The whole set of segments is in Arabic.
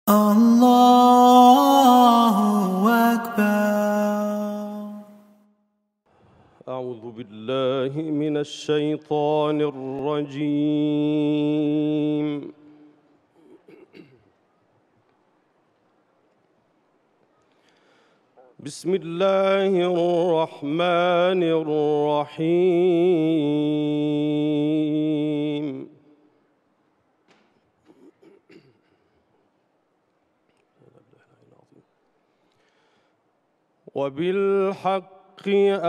الله أكبر. أعوذ بالله من الشيطان الرجيم. بسم الله الرحمن الرحيم. وبالحق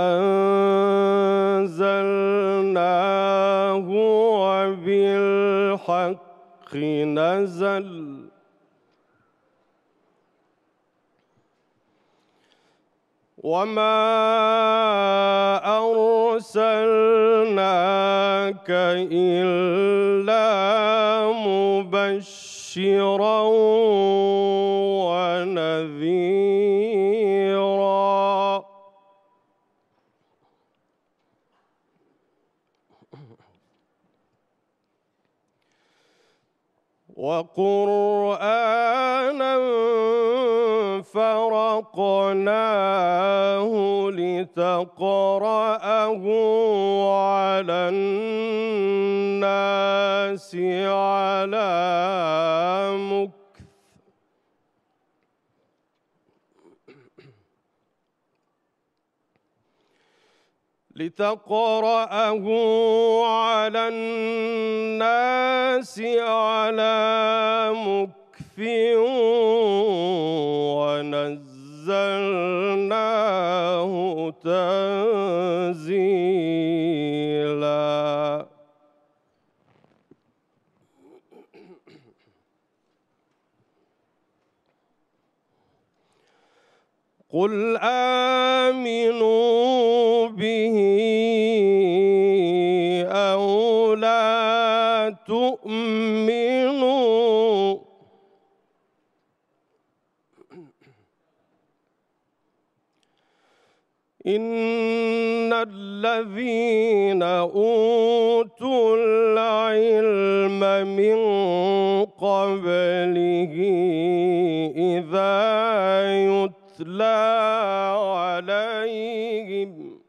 أنزلناه وبالحق نزل وما أرسلناك إلا مبشرا ونذيرا وقرآنا فرقناه لتقرأه على الناس على مكث ونزلناه تنزيلا. قل آمنوا به أو لا تؤمنوا إن الذين أوتوا العلم من قبله إذا يتلى عليهم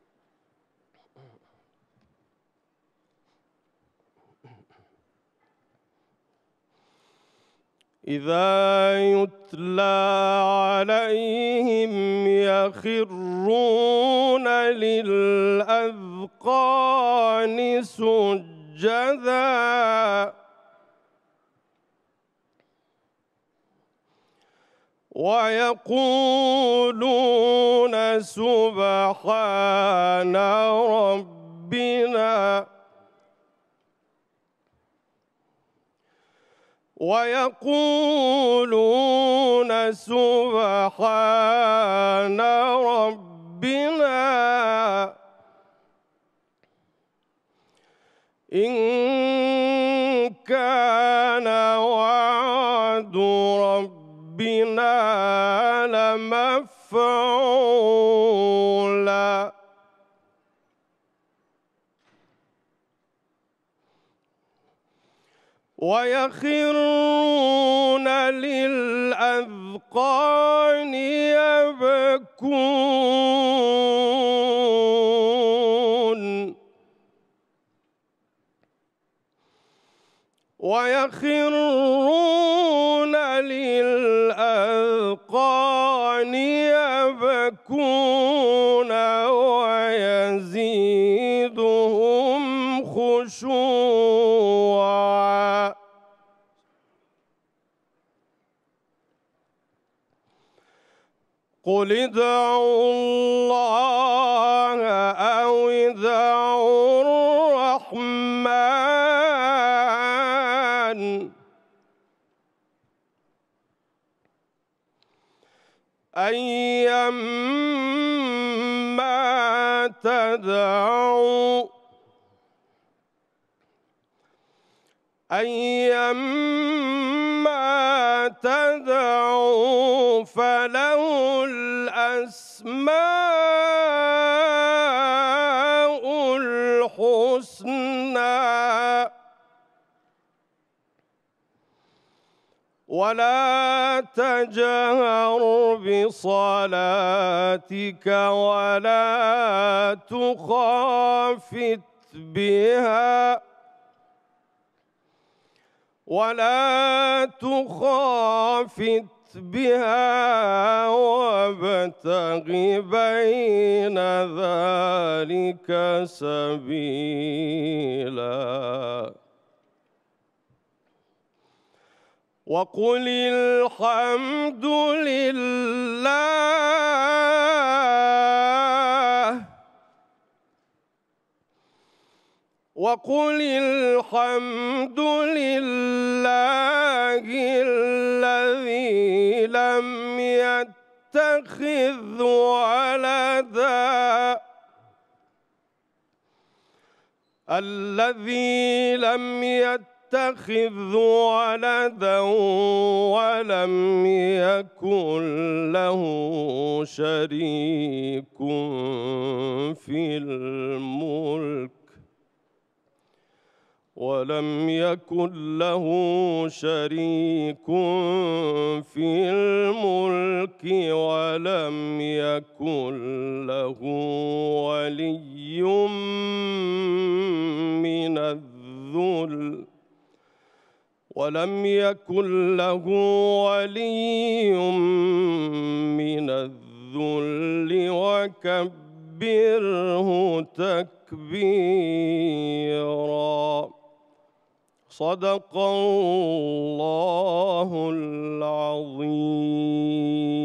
يخرون للأذقان سجدا ويقولون سبحان ربنا إن كان وعد ربنا لمفعولا. ويخرون للأذقان يبكون ويزيدهم خشوعا. قل ادعوا الله أو ادعوا الرحمن أيما تدعوا فله الأسماء الحسنى ولا تجهر بصلاتك ولا تخافت بها وابتغ بين ذلك سبيلا وقل الحمد لله الذي لم يتخذ ولدا ولم يكن له شريك في الملك ولم يكن له ولي من الذل وكبره تكبيرا صدق الله العظيم.